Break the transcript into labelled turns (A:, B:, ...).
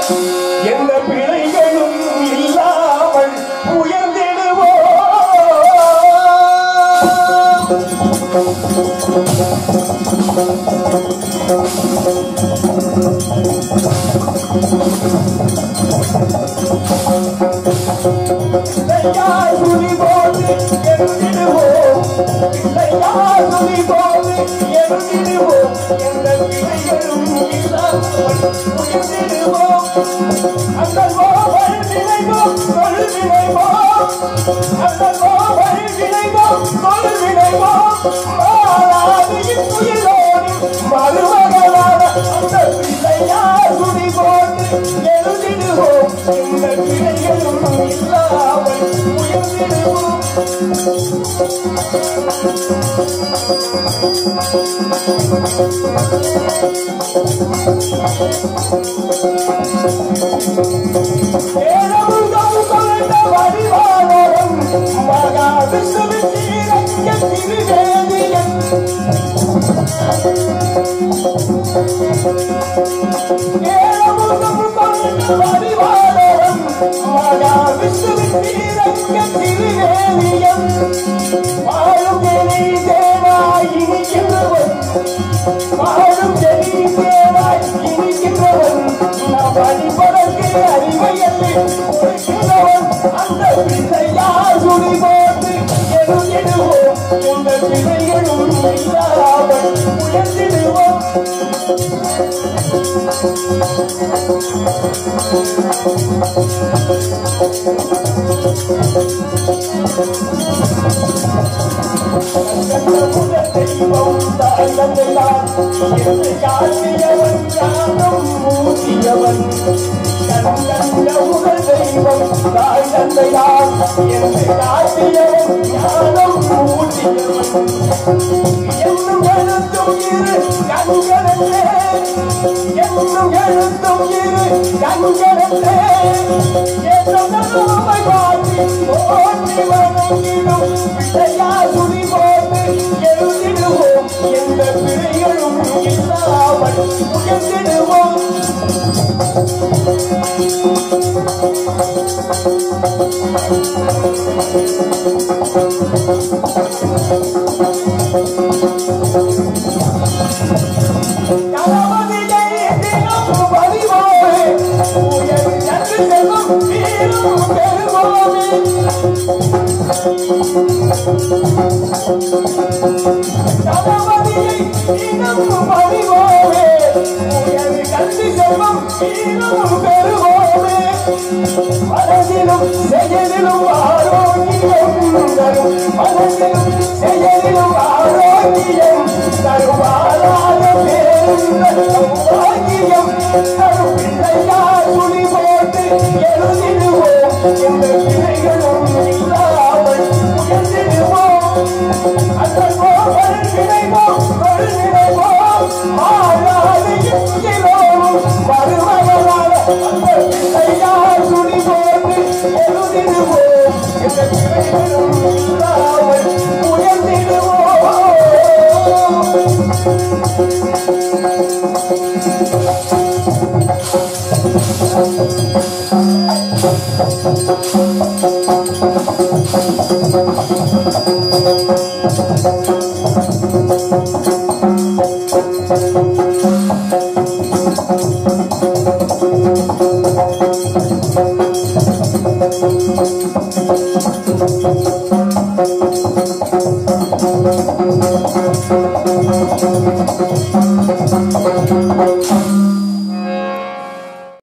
A: எந்த பிழைகளும் இல்லாமல் உயர்ந்திடுவோம். பிள்ளையார் துணி போட்டு எழுதிடுவோம். பிள்ளையார் துணி போட்டு எழுதிடுவோம். எந்த பிழைகளும் இல்லாமல் உயர்ந்திடுவோம். அந்த கோவல் நினைவோம் சொல் நினைவோம். அந்த கோவல் நினைவோம் சொல் நினைவோம். மாறாதியின் புயலோடு மருமகளான அந்த பிள்ளையார் துணி போட்டு எழுதிடுவோம். எந்த பிழைகளும் இல்லாமல் உயர்ந்திடுவோம். ஏழமுகம் கொண்ட வடிவாளரும் மகா விஷ்ணுவின் சீரங்க திருவேதியன். ஏழமுகம் கொண்ட வடிவாளரும் மகா விஷ்ணுவின் சீரங்க திருவேதியன். வாழும் ஜெனி தேவாய் இனிக்கின்றவன். வாழும் ஜெனி தேவாய் இனிக்கின்றவன். நாம் வழிபதற்கு அறிவையல்லை கொடுக்கின்றவன். அந்த பிள்ளையார் துணி போட்டு எழுதிடுவோம். எந்த பிள்ளைகளும் இல்லாமல் உயர்ந்திடுவோம். தெய்வம் தாயந்தையார் என்னை காட்டியவன் ஞானம் ஊட்டியவன். கண்ட உடல் தெய்வம் தாயந்தையார் என்னை காட்டியவன் ஞானம் ஊட்டியவன். என்னும் எழுத்தும் இரு கண்களே. என்னும் எழுத்தும் இரு கண்களே. ஏற்றம் நன்மை வாங்கி போற்றி வணங்கிடும் பிள்ளையார் துணி போட்டு எழுதிடுவோம். எந்த பிழைகளும் இல்லாமல் உயர்ந்திடுவோம். மனதிலும் செயலிலும் ஆரோக்கியம் தரும். மனதிலும் செயலிலும் ஆரோக்கியம் தருவாராக பேருந்தம் தரும். பிள்ளையார் துணி போட்டு எழுதிடுவோம். எந்த பிழைகளும் இல்லாமல் உயர்ந்திடுவோம். அந்த கோவல் நினைவோம் சொல் நினைவோம். மாறாதியின் புயலோடும் மருமகளான அந்த பிள்ளையார் துணி போட்டு எழுதிடுவோம். எந்த பிழைகளும் இல்லாமல் உயர்ந்திடுவோம்.